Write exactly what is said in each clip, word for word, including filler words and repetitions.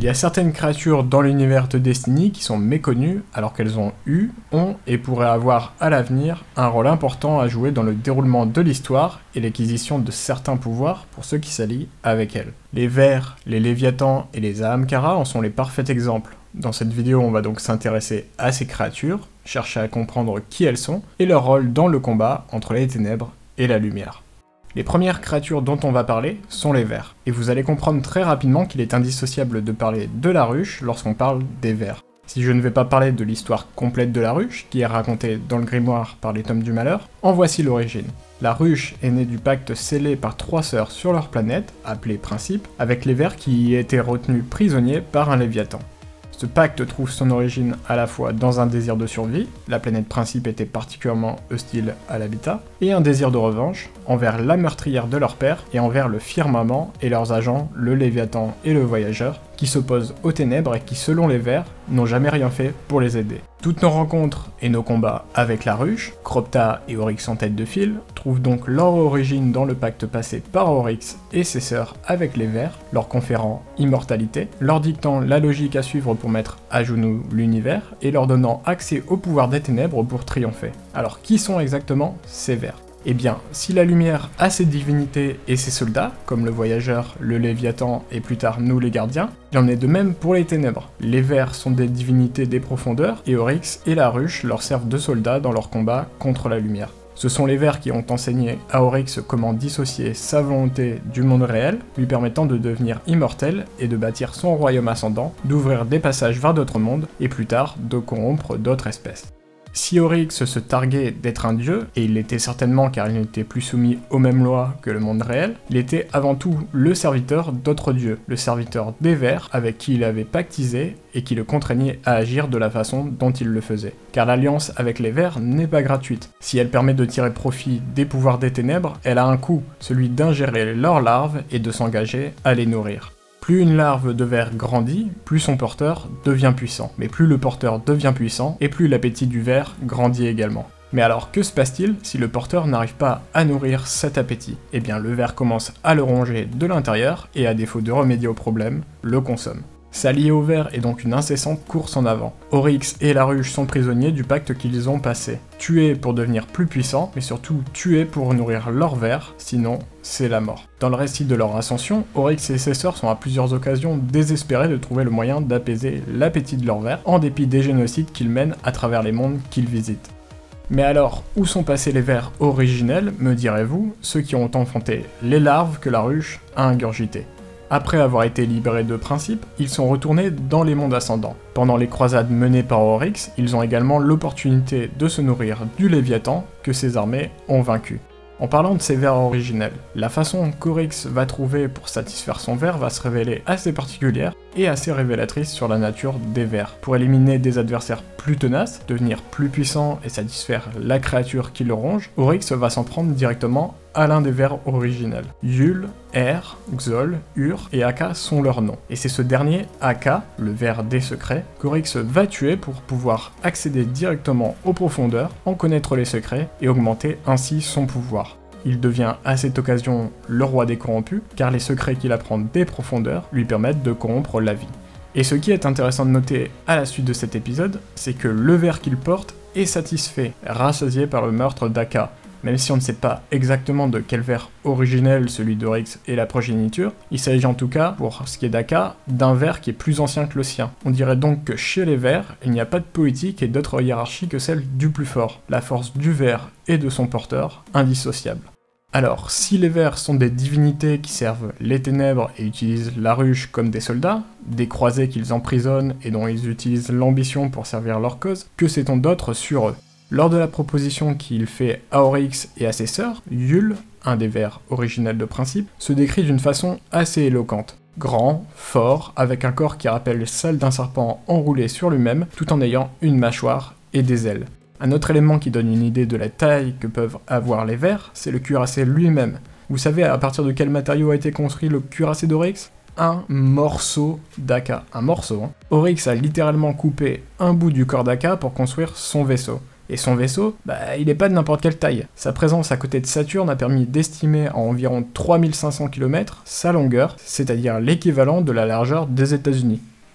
Il y a certaines créatures dans l'univers de Destiny qui sont méconnues alors qu'elles ont eu, ont et pourraient avoir à l'avenir un rôle important à jouer dans le déroulement de l'histoire et l'acquisition de certains pouvoirs pour ceux qui s'allient avec elles. Les vers, les Léviathans et les Ahamkara en sont les parfaits exemples. Dans cette vidéo, on va donc s'intéresser à ces créatures, chercher à comprendre qui elles sont et leur rôle dans le combat entre les ténèbres et la lumière. Les premières créatures dont on va parler sont les vers, et vous allez comprendre très rapidement qu'il est indissociable de parler de la ruche lorsqu'on parle des vers. Si je ne vais pas parler de l'histoire complète de la ruche, qui est racontée dans le grimoire par les tomes du malheur, en voici l'origine. La ruche est née du pacte scellé par trois sœurs sur leur planète, appelée Principe, avec les vers qui y étaient retenus prisonniers par un Léviathan. Ce pacte trouve son origine à la fois dans un désir de survie, la planète Principe était particulièrement hostile à l'habitat, et un désir de revanche envers la meurtrière de leur père et envers le firmament et leurs agents, le Léviathan et le Voyageur, qui s'opposent aux ténèbres et qui, selon les vers, n'ont jamais rien fait pour les aider. Toutes nos rencontres et nos combats avec la ruche, Cropta et Oryx en tête de file, trouvent donc leur origine dans le pacte passé par Oryx et ses sœurs avec les vers, leur conférant immortalité, leur dictant la logique à suivre pour mettre à genoux l'univers, et leur donnant accès au pouvoir des ténèbres pour triompher. Alors qui sont exactement ces vers ? Eh bien, si la lumière a ses divinités et ses soldats, comme le Voyageur, le Léviathan et plus tard nous les gardiens, il en est de même pour les ténèbres. Les vers sont des divinités des profondeurs, et Oryx et la ruche leur servent de soldats dans leur combat contre la lumière. Ce sont les vers qui ont enseigné à Oryx comment dissocier sa volonté du monde réel, lui permettant de devenir immortel et de bâtir son royaume ascendant, d'ouvrir des passages vers d'autres mondes, et plus tard de corrompre d'autres espèces. Si Oryx se targuait d'être un dieu, et il l'était certainement car il n'était plus soumis aux mêmes lois que le monde réel, il était avant tout le serviteur d'autres dieux, le serviteur des vers avec qui il avait pactisé et qui le contraignait à agir de la façon dont il le faisait. Car l'alliance avec les vers n'est pas gratuite. Si elle permet de tirer profit des pouvoirs des ténèbres, elle a un coût, celui d'ingérer leurs larves et de s'engager à les nourrir. Plus une larve de ver grandit, plus son porteur devient puissant. Mais plus le porteur devient puissant, et plus l'appétit du ver grandit également. Mais alors que se passe-t-il si le porteur n'arrive pas à nourrir cet appétit ? Eh bien le ver commence à le ronger de l'intérieur, et à défaut de remédier au problème, le consomme. S'allier au ver est donc une incessante course en avant. Oryx et la ruche sont prisonniers du pacte qu'ils ont passé. Tués pour devenir plus puissants, mais surtout tués pour nourrir leur ver, sinon c'est la mort. Dans le récit de leur ascension, Oryx et ses sœurs sont à plusieurs occasions désespérés de trouver le moyen d'apaiser l'appétit de leur ver, en dépit des génocides qu'ils mènent à travers les mondes qu'ils visitent. Mais alors, où sont passés les vers originels, me direz-vous, ceux qui ont enfanté les larves que la ruche a ingurgitées ? Après avoir été libérés de Principe, ils sont retournés dans les mondes ascendants. Pendant les croisades menées par Oryx, ils ont également l'opportunité de se nourrir du Léviathan que ses armées ont vaincu. En parlant de ces vers originels, la façon qu'Oryx va trouver pour satisfaire son ver va se révéler assez particulière et assez révélatrice sur la nature des vers. Pour éliminer des adversaires plus tenaces, devenir plus puissant et satisfaire la créature qui le ronge, Oryx va s'en prendre directement à l'un des vers originels. Yul, Er, Xol, Ur et Aka sont leurs noms. Et c'est ce dernier, Aka, le ver des secrets, qu'Oryx va tuer pour pouvoir accéder directement aux profondeurs, en connaître les secrets et augmenter ainsi son pouvoir. Il devient à cette occasion le roi des corrompus, car les secrets qu'il apprend des profondeurs lui permettent de corrompre la vie. Et ce qui est intéressant de noter à la suite de cet épisode, c'est que le ver qu'il porte est satisfait, rassasié par le meurtre d'Aka. Même si on ne sait pas exactement de quel ver originel celui d'Oryx est la progéniture, il s'agit en tout cas, pour ce qui est d'Aka, d'un ver qui est plus ancien que le sien. On dirait donc que chez les vers, il n'y a pas de poétique et d'autre hiérarchie que celle du plus fort, la force du ver et de son porteur, indissociable. Alors, si les vers sont des divinités qui servent les ténèbres et utilisent la ruche comme des soldats, des croisés qu'ils emprisonnent et dont ils utilisent l'ambition pour servir leur cause, que sait-on d'autre sur eux ? Lors de la proposition qu'il fait à Oryx et à ses sœurs, Yul, un des vers originels de Principe, se décrit d'une façon assez éloquente. Grand, fort, avec un corps qui rappelle celle d'un serpent enroulé sur lui-même, tout en ayant une mâchoire et des ailes. Un autre élément qui donne une idée de la taille que peuvent avoir les vers, c'est le cuirassé lui-même. Vous savez à partir de quel matériau a été construit le cuirassé d'Oryx ? Un morceau d'Aka. Un morceau, hein. Oryx a littéralement coupé un bout du corps d'Aka pour construire son vaisseau. Et son vaisseau, bah, il n'est pas de n'importe quelle taille. Sa présence à côté de Saturne a permis d'estimer à environ trois mille cinq cents kilomètres sa longueur, c'est-à-dire l'équivalent de la largeur des États-Unis.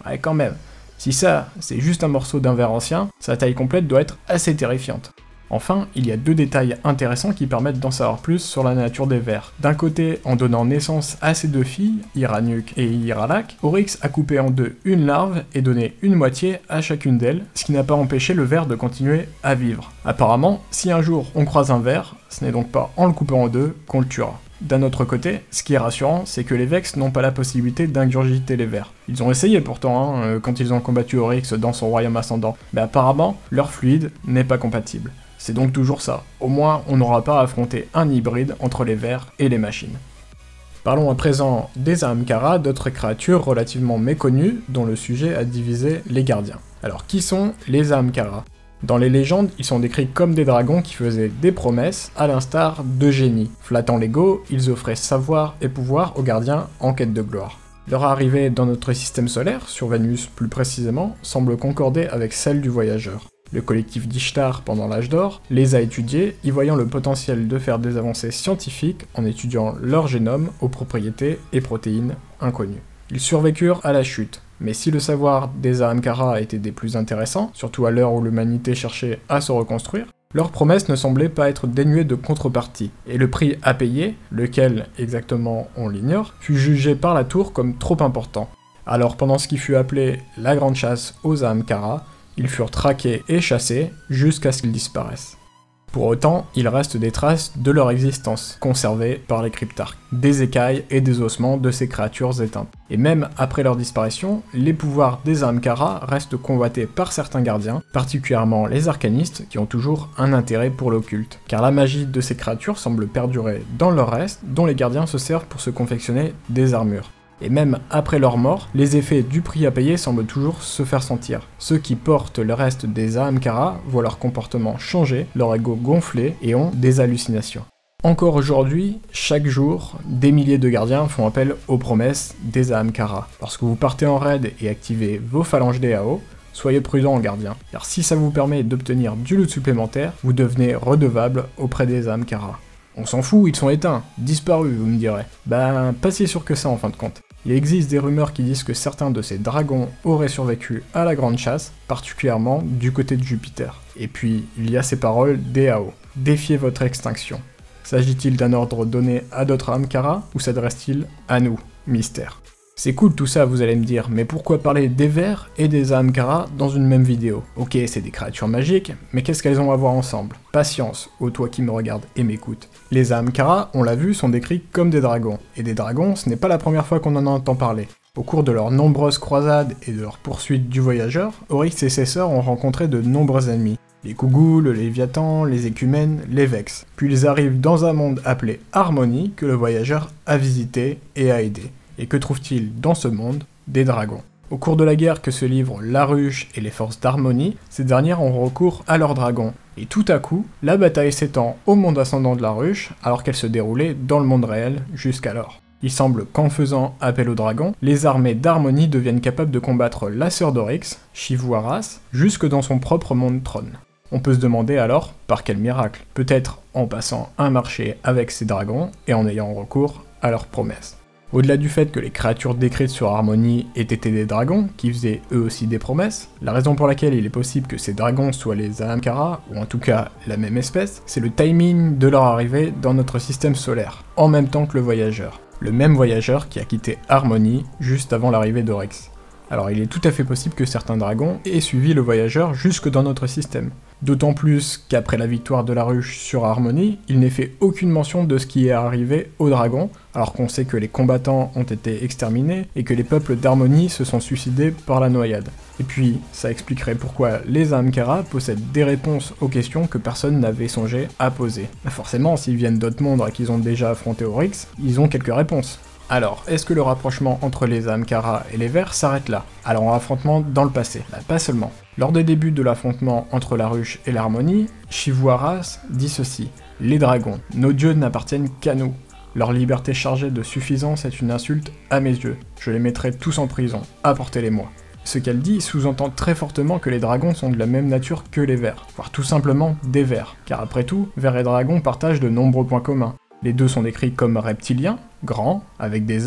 Ouais, quand même. Si ça, c'est juste un morceau d'un ver ancien, sa taille complète doit être assez terrifiante. Enfin, il y a deux détails intéressants qui permettent d'en savoir plus sur la nature des vers. D'un côté, en donnant naissance à ses deux filles, Iranuk et Iralak, Oryx a coupé en deux une larve et donné une moitié à chacune d'elles, ce qui n'a pas empêché le ver de continuer à vivre. Apparemment, si un jour on croise un ver, ce n'est donc pas en le coupant en deux qu'on le tuera. D'un autre côté, ce qui est rassurant, c'est que les Vex n'ont pas la possibilité d'ingurgiter les vers. Ils ont essayé pourtant, hein, quand ils ont combattu Oryx dans son royaume ascendant, mais apparemment, leur fluide n'est pas compatible. C'est donc toujours ça, au moins on n'aura pas à affronter un hybride entre les vers et les machines. Parlons à présent des Ahamkara, d'autres créatures relativement méconnues dont le sujet a divisé les gardiens. Alors qui sont les Ahamkara ? Dans les légendes, ils sont décrits comme des dragons qui faisaient des promesses, à l'instar de génies. Flattant l'ego, ils offraient savoir et pouvoir aux gardiens en quête de gloire. Leur arrivée dans notre système solaire, sur Vénus plus précisément, semble concorder avec celle du voyageur. Le collectif d'Ishtar, pendant l'âge d'or, les a étudiés, y voyant le potentiel de faire des avancées scientifiques en étudiant leur génome aux propriétés et protéines inconnues. Ils survécurent à la chute, mais si le savoir des Ahamkara était des plus intéressants, surtout à l'heure où l'humanité cherchait à se reconstruire, leurs promesses ne semblaient pas être dénuées de contrepartie, et le prix à payer, lequel exactement on l'ignore, fut jugé par la tour comme trop important. Alors pendant ce qui fut appelé la grande chasse aux Ahamkara, ils furent traqués et chassés jusqu'à ce qu'ils disparaissent. Pour autant, il reste des traces de leur existence, conservées par les cryptarques, des écailles et des ossements de ces créatures éteintes. Et même après leur disparition, les pouvoirs des Ahamkara restent convoités par certains gardiens, particulièrement les arcanistes qui ont toujours un intérêt pour l'occulte, car la magie de ces créatures semble perdurer dans leur reste, dont les gardiens se servent pour se confectionner des armures. Et même après leur mort, les effets du prix à payer semblent toujours se faire sentir. Ceux qui portent le reste des Ahamkara voient leur comportement changer, leur ego gonfler et ont des hallucinations. Encore aujourd'hui, chaque jour, des milliers de gardiens font appel aux promesses des Ahamkara. Lorsque vous partez en raid et activez vos phalanges D A O, soyez prudents en gardien, car si ça vous permet d'obtenir du loot supplémentaire, vous devenez redevable auprès des Ahamkara. On s'en fout, ils sont éteints, disparus, vous me direz. Ben, pas si sûr que ça en fin de compte. Il existe des rumeurs qui disent que certains de ces dragons auraient survécu à la grande chasse, particulièrement du côté de Jupiter. Et puis, il y a ces paroles D A O. Défiez votre extinction. S'agit-il d'un ordre donné à d'autres Ahamkara, ou s'adresse-t-il à nous? Mystère. C'est cool tout ça, vous allez me dire, mais pourquoi parler des vers et des Ahamkara dans une même vidéo? Ok, c'est des créatures magiques, mais qu'est-ce qu'elles ont à voir ensemble? Patience, ô toi qui me regarde et m'écoute. Les Ahamkara, on l'a vu, sont décrits comme des dragons, et des dragons, ce n'est pas la première fois qu'on en entend parler. Au cours de leurs nombreuses croisades et de leur poursuite du voyageur, Oryx et ses sœurs ont rencontré de nombreux ennemis. Les Kougou, le Léviathan, les Écumènes, les Vex. Puis ils arrivent dans un monde appelé Harmonie, que le voyageur a visité et a aidé. Et que trouve-t-il dans ce monde? Des dragons. Au cours de la guerre que se livrent la Ruche et les forces d'Harmonie, ces dernières ont recours à leurs dragons. Et tout à coup, la bataille s'étend au monde ascendant de la Ruche, alors qu'elle se déroulait dans le monde réel jusqu'alors. Il semble qu'en faisant appel aux dragons, les armées d'Harmonie deviennent capables de combattre la sœur d'Oryx, Shivuaras, jusque dans son propre monde trône. On peut se demander alors, par quel miracle? Peut-être en passant un marché avec ces dragons et en ayant recours à leurs promesses. Au-delà du fait que les créatures décrites sur Harmonie aient été des dragons, qui faisaient eux aussi des promesses, la raison pour laquelle il est possible que ces dragons soient les Ahamkara, ou en tout cas la même espèce, c'est le timing de leur arrivée dans notre système solaire, en même temps que le voyageur. Le même voyageur qui a quitté Harmonie juste avant l'arrivée d'Oryx. Alors il est tout à fait possible que certains dragons aient suivi le voyageur jusque dans notre système. D'autant plus qu'après la victoire de la Ruche sur Harmonie, il n'est fait aucune mention de ce qui est arrivé aux dragons, alors qu'on sait que les combattants ont été exterminés et que les peuples d'Harmonie se sont suicidés par la noyade. Et puis, ça expliquerait pourquoi les Ahamkara possèdent des réponses aux questions que personne n'avait songé à poser. Bah forcément, s'ils viennent d'autres mondes et qu'ils ont déjà affronté Oryx, ils ont quelques réponses. Alors, est-ce que le rapprochement entre les Ahamkara et les Vers s'arrête là? Alors, un affrontement dans le passé, bah, pas seulement. Lors des débuts de l'affrontement entre la Ruche et l'Harmonie, Shivuaras dit ceci: « Les dragons, nos dieux n'appartiennent qu'à nous. Leur liberté chargée de suffisance est une insulte à mes yeux. Je les mettrai tous en prison. Apportez-les-moi. » Ce qu'elle dit sous-entend très fortement que les dragons sont de la même nature que les vers, voire tout simplement des vers, car après tout, vers et dragons partagent de nombreux points communs. Les deux sont décrits comme reptiliens, grands, avec des ailes,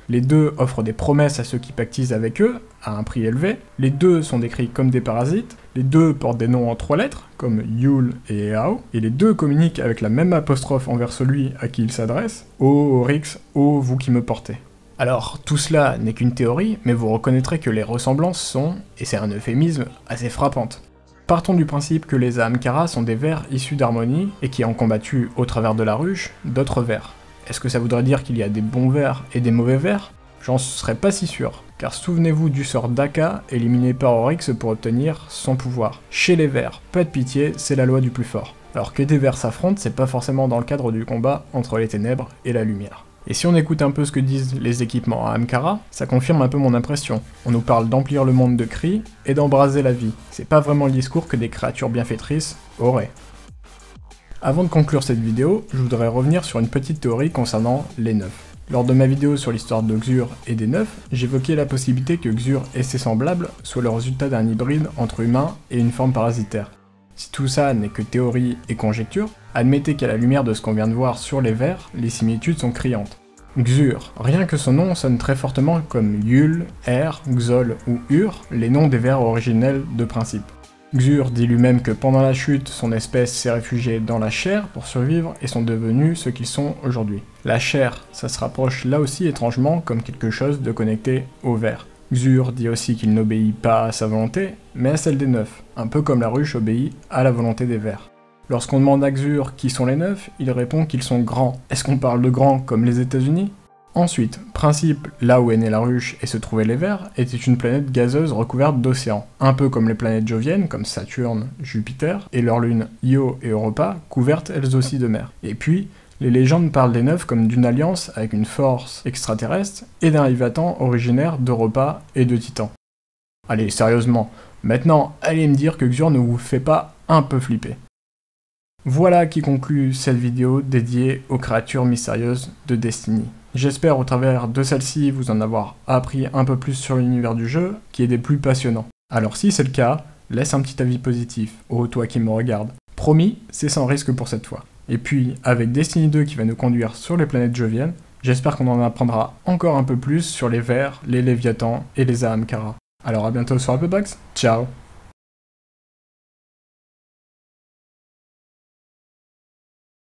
Les deux offrent des promesses à ceux qui pactisent avec eux, à un prix élevé. Les deux sont décrits comme des parasites. Les deux portent des noms en trois lettres, comme Yule et Eao. Et les deux communiquent avec la même apostrophe envers celui à qui ils s'adressent. Ô Oryx, ô vous qui me portez. Alors, tout cela n'est qu'une théorie, mais vous reconnaîtrez que les ressemblances sont, et c'est un euphémisme, assez frappantes. Partons du principe que les Ahamkara sont des vers issus d'harmonie, et qui ont combattu, au travers de la ruche, d'autres vers. Est-ce que ça voudrait dire qu'il y a des bons vers et des mauvais vers? J'en serais pas si sûr, car souvenez-vous du sort d'Aka, éliminé par Oryx pour obtenir son pouvoir. Chez les vers, pas de pitié, c'est la loi du plus fort. Alors que des vers s'affrontent, c'est pas forcément dans le cadre du combat entre les ténèbres et la lumière. Et si on écoute un peu ce que disent les équipements Ahamkara, ça confirme un peu mon impression. On nous parle d'emplir le monde de cris et d'embraser la vie. C'est pas vraiment le discours que des créatures bienfaitrices auraient. Avant de conclure cette vidéo, je voudrais revenir sur une petite théorie concernant les neufs. Lors de ma vidéo sur l'histoire de Xur et des neufs, j'évoquais la possibilité que Xur et ses semblables soient le résultat d'un hybride entre humain et une forme parasitaire. Si tout ça n'est que théorie et conjecture, admettez qu'à la lumière de ce qu'on vient de voir sur les vers, les similitudes sont criantes. Xur, rien que son nom sonne très fortement comme Yule, Er, Xol ou Ur, les noms des vers originels de principe. Xur dit lui-même que pendant la chute, son espèce s'est réfugiée dans la chair pour survivre et sont devenus ce qu'ils sont aujourd'hui. La chair, ça se rapproche là aussi étrangement comme quelque chose de connecté au ver. Xur dit aussi qu'il n'obéit pas à sa volonté, mais à celle des neufs, un peu comme la ruche obéit à la volonté des vers. Lorsqu'on demande à Xur qui sont les neufs, il répond qu'ils sont grands. Est-ce qu'on parle de grands comme les États-Unis? Ensuite, Principe, là où est née la ruche et se trouvaient les vers, était une planète gazeuse recouverte d'océans, un peu comme les planètes joviennes comme Saturne, Jupiter, et leurs lunes Io et Europa, couvertes elles aussi de mer. Et puis, les légendes parlent des neufs comme d'une alliance avec une force extraterrestre et d'un Léviathan originaire d'Europa et de Titan. Allez, sérieusement, maintenant, allez me dire que Xur ne vous fait pas un peu flipper. Voilà qui conclut cette vidéo dédiée aux créatures mystérieuses de Destiny. J'espère au travers de celle-ci vous en avoir appris un peu plus sur l'univers du jeu, qui est des plus passionnants. Alors si c'est le cas, laisse un petit avis positif, ô toi qui me regarde. Promis, c'est sans risque pour cette fois. Et puis, avec Destiny deux qui va nous conduire sur les planètes joviennes, j'espère qu'on en apprendra encore un peu plus sur les vers, les Léviathans et les Ahamkara. Alors à bientôt sur Upperbox, ciao!